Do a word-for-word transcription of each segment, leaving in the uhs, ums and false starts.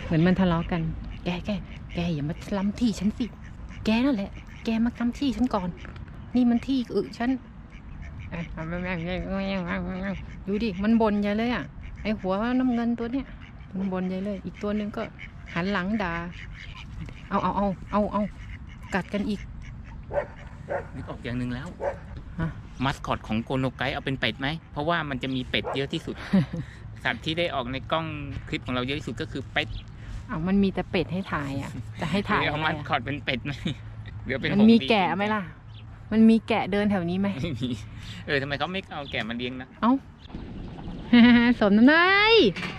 เหมือนมันทะเลาะกันแกแกแกอย่ามาล้ำที่ฉันสิแกนั่นแหละแกมาล้ำที่ฉันก่อนนี่มันที่อึฉันดูดิมันบ่นใหญ่เลยอ่ะไอหัวน้ำเงินตัวเนี้ยมันบ่นใหญ่เลยอีกตัวหนึ่งก็หันหลังด่าเอาเอาเอาเอาเอากัดกันอีกนึกออกอย่างหนึ่งแล้วมัสคอตของโกโนไกเอาเป็นเป็ดไหมเพราะว่ามันจะมีเป็ดเยอะที่สุด สัตว์ที่ได้ออกในกล้องคลิปของเราเยอะที่สุดก็คือเป็ดอ้าวมันมีแต่เป็ดให้ถ่ายอ่ะจะให้ถ่ายเอามัสคอตเป็นเป็ดไหมเดี๋ยวเป็นมันมีแกะไหมล่ะมันมีแกะเดินแถวนี้ไหมไม่มีเออทำไมเขาไม่เอาแกะมาเลี้ยงนะเอ้าสมน้ำนาย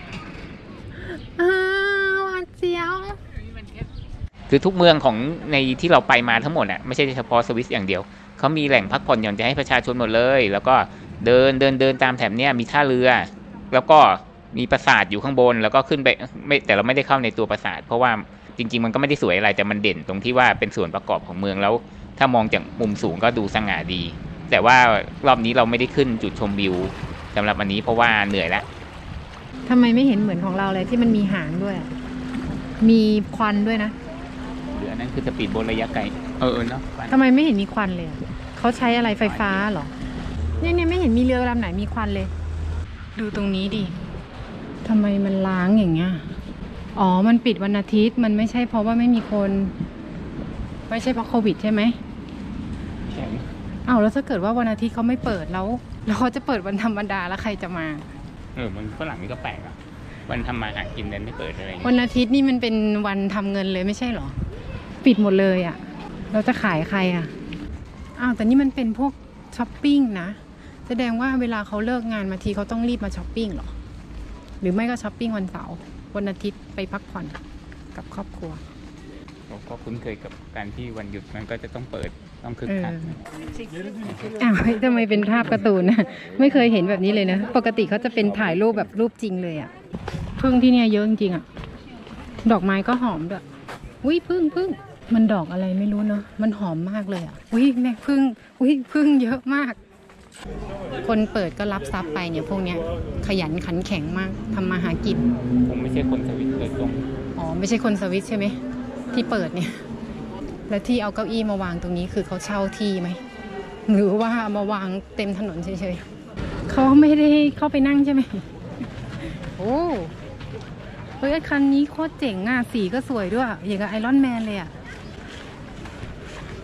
หวานเสียวคือทุกเมืองของในที่เราไปมาทั้งหมดอ่ะไม่ใช่เฉพาะสวิสอย่างเดียวเขามีแหล่งพักผ่อนหย่อนใจให้ประชาชนหมดเลยแล้วก็เดินเดินเดินตามแถบเนี้ยมีท่าเรือแล้วก็มีปราสาทอยู่ข้างบนแล้วก็ขึ้นไปไม่แต่เราไม่ได้เข้าในตัวปราสาทเพราะว่าจริงๆมันก็ไม่ได้สวยอะไรแต่มันเด่นตรงที่ว่าเป็นส่วนประกอบของเมืองแล้วถ้ามองจากมุมสูงก็ดูสง่าดีแต่ว่ารอบนี้เราไม่ได้ขึ้นจุดชมวิวสำหรับวันนี้เพราะว่าเหนื่อยแล้วทำไมไม่เห็นเหมือนของเราเลยที่มันมีหางด้วยมีควันด้วยนะหรืออันนั้นคือสปีดโบ๊ทระยะไกลเออเนาะทำไมไม่เห็นมีควันเลยเขาใช้อะไรไฟฟ้าหรอเนี่ยเนี่ยไม่เห็นมีเรือลำไหนมีควันเลยดูตรงนี้ดิทำไมมันล้างอย่างเงี้ยอ๋อมันปิดวันอาทิตย์มันไม่ใช่เพราะว่าไม่มีคนไม่ใช่เพราะโควิดใช่ไหมใช่อ้าวแล้วถ้าเกิดว่าวันอาทิตย์เขาไม่เปิดแล้วแล้วเขาจะเปิดวันธรรมดาแล้วใครจะมาเออมันฝรั่งนี่ก็แปลกอ่ะวันทำมาหากินนั้นไม่เปิดอะไรวันอาทิตย์นี่มันเป็นวันทำเงินเลยไม่ใช่หรอปิดหมดเลยอ่ะเราจะขายใครอ่ะอ้าวแต่นี่มันเป็นพวกช้อปปิ้งนะแสดงว่าเวลาเขาเลิกงานมาทีเขาต้องรีบมาช้อปปิ้งหรอหรือไม่ก็ช้อปปิ้งวันเสาร์วันอาทิตย์ไปพักผ่อนกับครอบครัวก็คุ้นเคยกับการที่วันหยุดมันก็จะต้องเปิดต้องคึกคักอ้าวทำไมเป็นภาพการ์ตูนนะไม่เคยเห็นแบบนี้เลยนะปกติเขาจะเป็นถ่ายรูปแบบรูปจริงเลยอ่ะพึ่งที่เนี่ยเยอะจริงๆอ่ะดอกไม้ก็หอมด้วยอุ้ยพึ่งพึ่งมันดอกอะไรไม่รู้เนาะมันหอมมากเลยอ่ะอุ้ยแม่พึ่งอุ้ยพึ่งเยอะมากคนเปิดก็รับทรัพย์ไปเนี่ยพวกเนี้ยขยันขันแข็งมากทำมาหากินผมไม่ใช่คนสวิตเลยตรงอ๋อไม่ใช่คนสวิตใช่ไหมที่เปิดเนี่ยแล้วที่เอาเก้าอี้มาวางตรงนี้คือเขาเช่าที่ไหมหรือว่ามาวางเต็มถนนเฉยๆเขาไม่ได้เข้าไปนั่งใช่ไหมโอ้เฮ้ยคันนี้โคตรเจ๋งอ่ะสีก็สวยด้วยอย่างกับไอรอนแมนเลยอ่ะ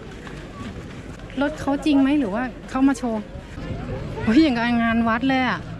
รถเขาจริงไหมหรือว่าเขามาโชว์เฮ้ยอย่างกับงานวัดเลยอ่ะ